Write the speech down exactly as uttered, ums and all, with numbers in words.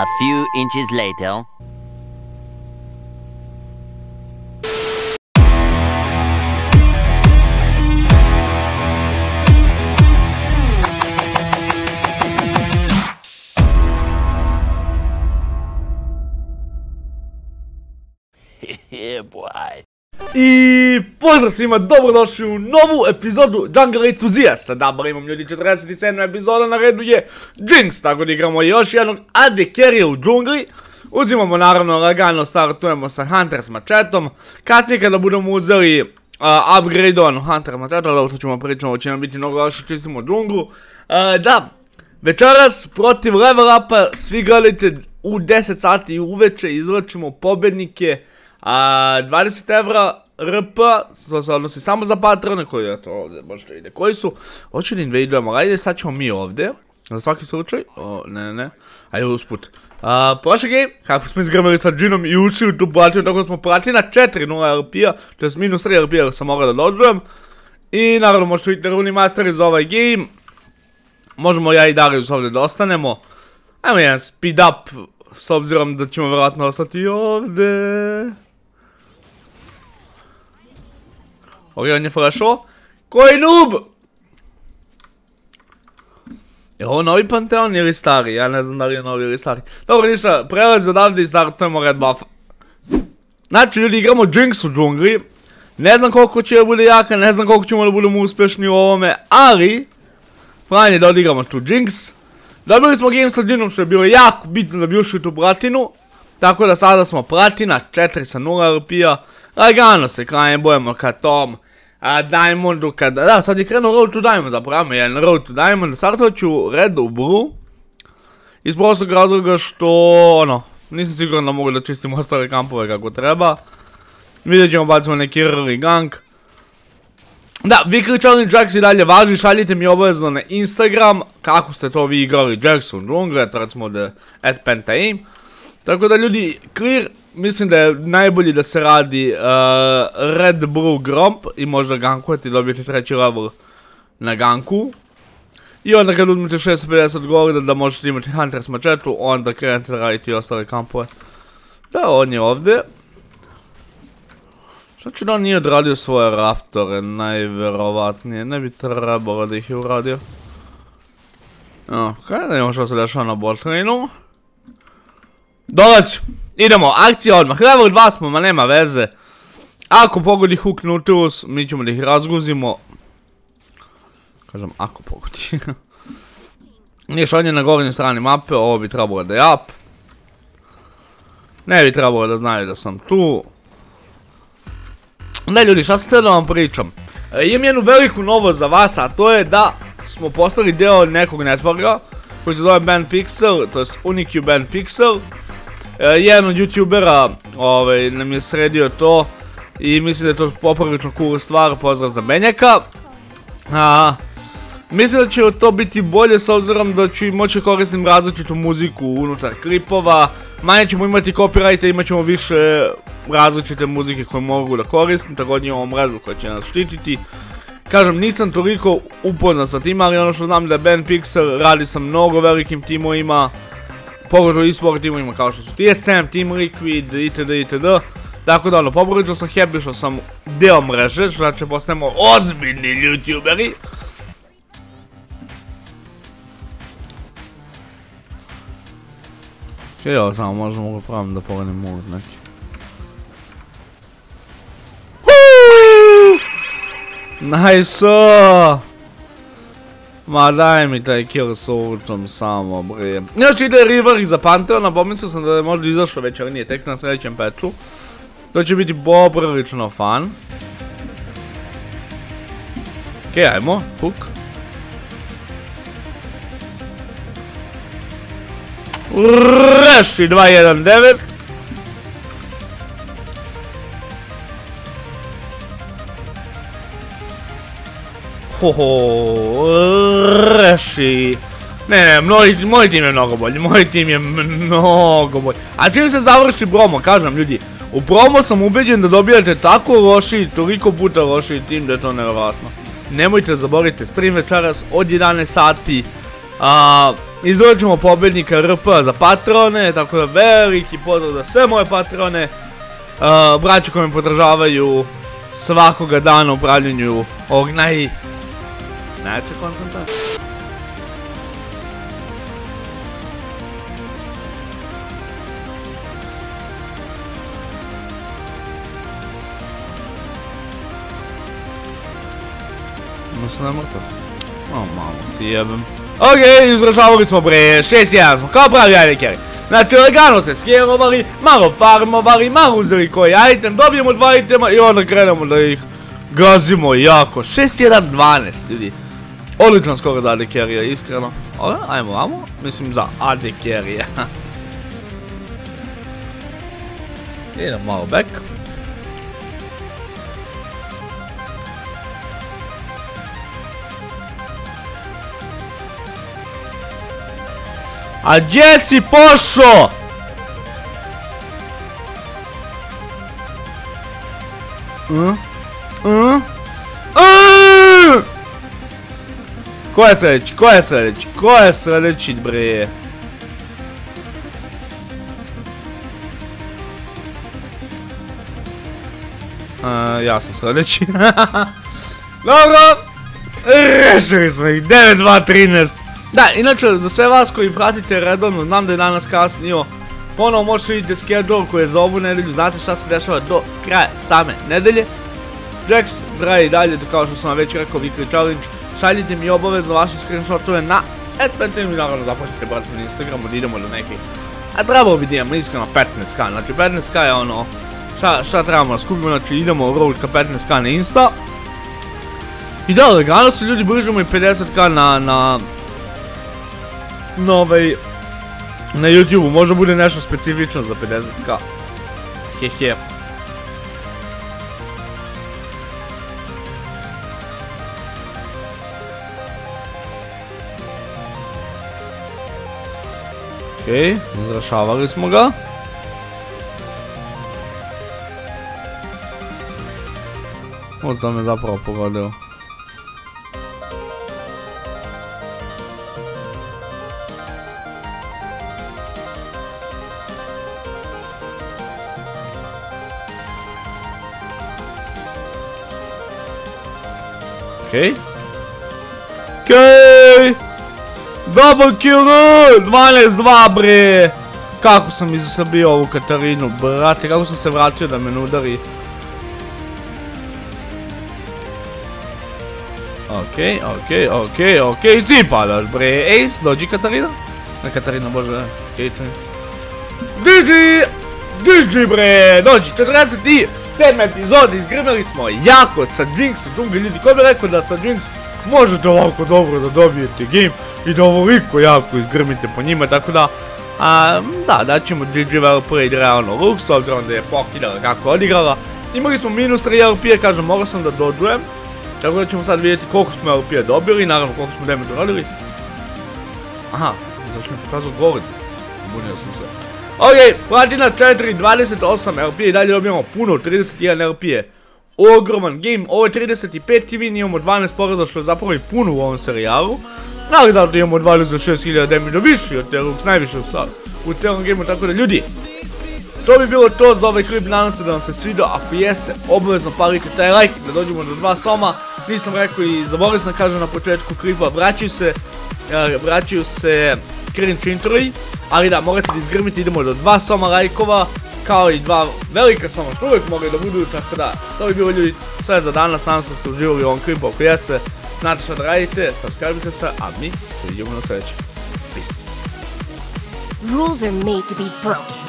A few inches later. Yeah, boy. I pozdrav svima, dobrodošli u novu epizodu Jungle Enthusiasta. Da, imam ljudi, četrdeset sedma epizoda, na redu je Jinx, tako da igramo još jednog A D carry u džungli. Uzimamo naravno lagano, startujemo sa Hunter s mačetom. Kasnije kada budemo uzeli uh, upgrade-ovanu Hunter mačeta, da to ćemo pričati, ovo će nam biti mnogo lakše, čistimo džunglu. Uh, da, večeras protiv level upa, svi gledajte u deset sati uveče, izlačimo pobednike. A, dvadeset evra R P, to se odnosi samo za patrone koji je to ovdje, možete vidjeti koji su. Hoće da invadujemo, ajde sad ćemo mi ovdje, za svaki slučaj, o ne ne ne, ajde usput. A, prošli game, kako smo izgrmili sa džinom i ušli u tu platinu, tako smo platina četiri nula R P-a, to je minus tri R P-a jer sam morao da dođujem. I naravno možete vidjeti runi masteri za ovaj game. Možemo ja i Darius ovdje da ostanemo. Ajmo jedan speed up, s obzirom da ćemo vjerojatno ostati ovdje. Ok, on je flashao. Koji noob? Je ovo novi Pantheon ili stari? Ja ne znam da li je novi ili stari. Dobro, ništa, prelazi odavde i startujemo red buffa. Znači, ljudi, igramo Jinx u džungli. Ne znam koliko će da bude jaka, ne znam koliko ćemo da budemo uspješni u ovome, ali plan je da odigramo tu Jinx. Dobili smo game sa Jinom što je bilo jako bitno da bi ušli tu platinu. Tako da sada smo platina, četiri sa nula R P-a. Lagano se krajem bojemo ka tom a, Diamondu kada... Da, sad je krenuo Road to Diamond zapravo, jedan Road to Diamond. Startovat ću Red u Blue. Iz prostog razloga što, ono, nisam siguran da mogu da čistim ostale kampove kako treba. Vidjet ćemo, bacimo neki early gank. Da, Weekly Challenge Jax i dalje važi, šaljite mi obavezno na Instagram kako ste to vi igrali Jax u džungle, to recimo da at pentaim. Tako da ljudi, clear, mislim da je najbolji da se radi uh, Red Blue Gromp i možda gankujete i dobijete treći level na ganku. I onda kad uzmete šesto pedeset golda da možete imati Hunter s mačetu, onda krenete da radite i ostale kampove. Da, on je ovdje. Znači da on nije odradio svoje raptore, najverovatnije, ne bi trebalo da ih je uradio. Ok, da imamo što se dešava na bot lane'u. Dolazi, idemo, akcija odmah, level dva smo, ma nema veze. Ako pogodi Hook Nautilus, mi ćemo da ih razguzimo. Kažem, ako pogodi. Niješ, on je na gornjoj strani mape, ovo bi trebalo da je up. Ne bi trebalo da znaju da sam tu. Ne ljudi, šta sam htio da vam pričam? E, imam jednu veliku novost za vas, a to je da smo postali deo nekog networka koji se zove BandPixel, to je Unicube BandPixel. E, jedan od youtubera ovaj, nam je sredio to i mislim da je to poprilično cool stvar, pozdrav za Benjaka. A, mislim da će to biti bolje s obzirom da ću moći koristim različitu muziku unutar klipova. Manje ćemo imati copyrighta, imat ćemo više različite muzike koje mogu da koristim, također imamo mrežu koja će nas štititi. Kažem, nisam toliko upoznat sa tim, ali ono što znam da je BandPixel radi sa mnogo velikim timovima, pogotovo e-sport timovima kao što su T S M, Team Liquid, itd. itd. Tako da ono, poprilično sam happy što sam deo mreže, što znači postajemo ozbiljni youtuberi. Čekaj, evo samo možda mogu pravim da pogledam mogu neki. Nice-o! Ma daj mi taj kill s ultom samo bre. Znači ide River za Pantheona, pomislio sam da je možda izašlo već, ali nije, tek na sljedećem patchu. To će biti poprilično fun. Okej, ajmo, hook. Reši dva jedan devet. Hoho, reši. Ne, ne, moj, moj tim je mnogo bolji, moj tim je mnogo bolji. A čim se završi promo, kažem ljudi, u promo sam ubeđen da dobijate tako loši, toliko puta loši tim da je to nevjerojatno. Nemojte zaboravite stream večeras od jedanaest sati. A, Izvojit ćemo pobjednika R P za patrone, tako da veliki pozdrav za sve moje patrone. Uh, braće koji me podržavaju svakoga dana u upravljanju ovog naj... najjačeg kontenta. Ono su namrto. O, malo ti jebem. Okej, izražavali smo bre, šest jedan smo, kao pravi ajde carry. Znači, lagano se skjerovali, malo farmovali, malo uzeli koji item, dobijemo dva itema i onda krenemo da ih gazimo jako. šest jedan dvanaest, ljudi. Odličan skoro za A D carry-a, iskreno. Ove, ajmo vamo, mislim za A D carry-a. Idem malo back. A gdje si pošao? Mm? Mm? Mm? Ko je sljedeći? Ko je sljedeći? Ko je sljedeći, bre? Uh, ja sam sljedeći. Dobro! Rešili smo ih, devet dva trinaest. Da, inače, za sve vas koji pratite redovno, znam da je danas kasnio, ponovo možete vidjeti schedule koji je za ovu nedelju, znate šta se dešava do kraja same nedelje. Jax traje i dalje, kao što sam vam već rekao, Weekly Challenge, šaljite mi obavezno vaše screenshotove na et petnaest i naravno zapratite brate na Instagramu da idemo do nekih. A trebalo bi da imamo iskreno petnaest ka, znači petnaest ka je ono, šta, šta trebamo da skupimo, znači idemo u road ka petnaest ka na Insta. I da, lagano se ljudi bližimo i pedeset ka na, na, na ovaj, na YouTube-u, možda bude nešto specifično za pedeset ka. Hehe. Okej, izrašavali smo ga. O, to me zapravo pogodilo. Okej. Okej! Double kill, dvanaest dva bre! Kako sam izsabio ovu Katarinu, brate, kako sam se vratio da me ne udari. Okej, okej, okej, okej, ti padaš bre, Ace, dođi Katarina. Ne Katarina, bože, okej, to je. G G! G G bre, dođi, četrdeset sedma epizod, izgrmeli smo jako sa Jinxom, drugi ljudi, ko bi rekao da sa Jinx možete ovako dobro da dobijete game i da ovoliko jako izgrmite po njima, tako da, a, da, daćemo G G V L P i realno look, s obzirom da je pokidala kako odigrala. Imali smo minus tri L P-a, kažem, morao sam da dođujem, tako da ćemo sad vidjeti koliko smo L P-a dobili, naravno koliko smo damage uradili. Aha, zašto mi pokazao gold, bunio sam se. Okej, platina četiri, dvadeset osam L P-a i dalje dobijamo puno, trideset jedan L P je ogroman game, ovo je trideset pet T V, imamo dvanaest poraza što je zapravo i puno u ovom serijalu. Ali zato imamo dvadeset šest hiljada damage više od te Lux, najviše u cijelom gameu, tako da ljudi, to bi bilo to za ovaj klip, nadam se da vam se svidio, ako jeste, obavezno palite taj like, da dođemo do dva soma, nisam rekao i zaboravio sam kažem na početku klipa, vraćaju se, vraćaju se cringe introji, ali da, morate da izgrmite, idemo do dva soma lajkova, kao i dva velika soma, što uvijek mogu da budu, tako da, to bi bilo ljudi sve za danas, nadam se da ste uživali u ovom klipu, ako jeste, znate što da radite, subscribe-ite se, a mi se vidimo na sljedećem. Peace. Rules are made to be broken.